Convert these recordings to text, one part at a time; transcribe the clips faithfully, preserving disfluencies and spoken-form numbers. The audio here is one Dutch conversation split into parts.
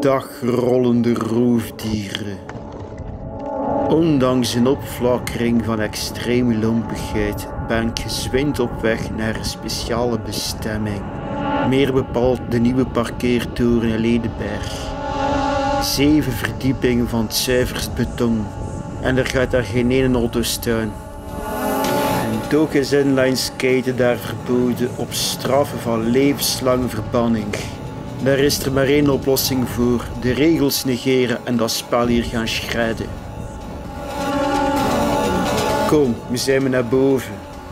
Dag rollende roofdieren. Ondanks een opflakkering van extreme lompigheid ben ik gezwind op weg naar een speciale bestemming. Meer bepaald de nieuwe parkeertoren in Ledenberg. Zeven verdiepingen van het zuiverst beton. En er gaat daar geen ene auto staan. En ook is inlineskaten daar verboden op straffen van levenslange verbanning. Daar is er maar één oplossing voor: de regels negeren en dat spel hier gaan shredden. Kom, we zijn maar naar boven.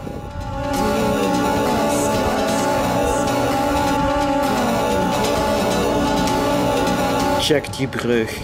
Check die brug.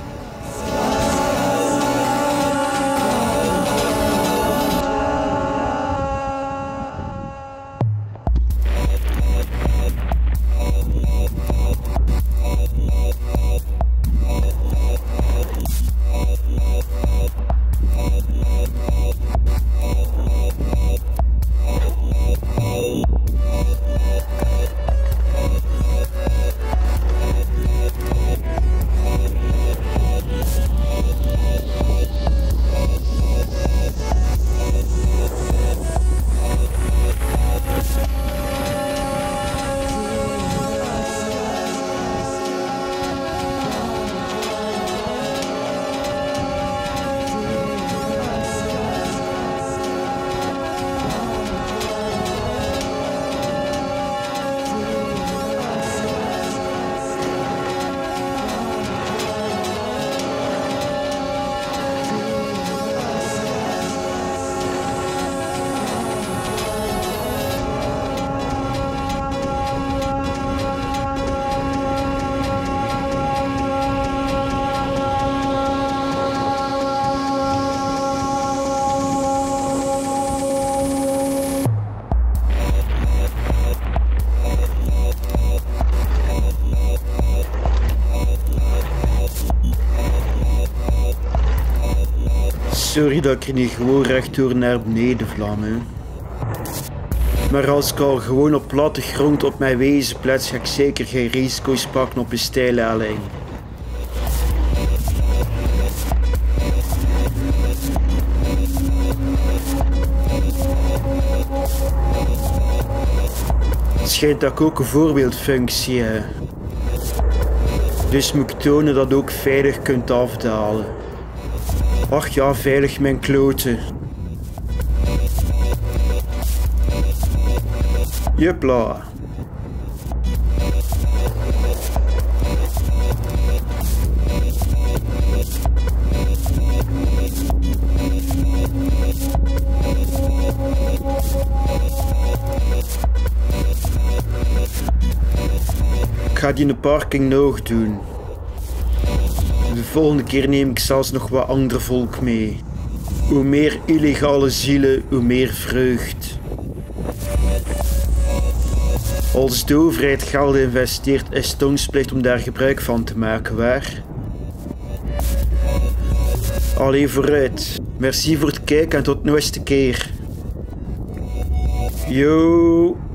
Sorry dat ik er niet gewoon rechtdoor naar beneden vlam, hè. Maar als ik al gewoon op platte grond op mijn wezen plaats, ga ik zeker geen risico's pakken op een steile helling. Het schijnt dat ik ook een voorbeeldfunctie heb. Dus moet ik tonen dat je ook veilig kunt afdalen. Ach ja, veilig mijn kloten. Jupla. Ik ga die in de parking nog doen. De volgende keer neem ik zelfs nog wat ander volk mee. Hoe meer illegale zielen, hoe meer vreugd. Als de overheid geld investeert, is het ons plicht om daar gebruik van te maken, waar? Allee, vooruit. Merci voor het kijken en tot de nieuwste keer. Yo.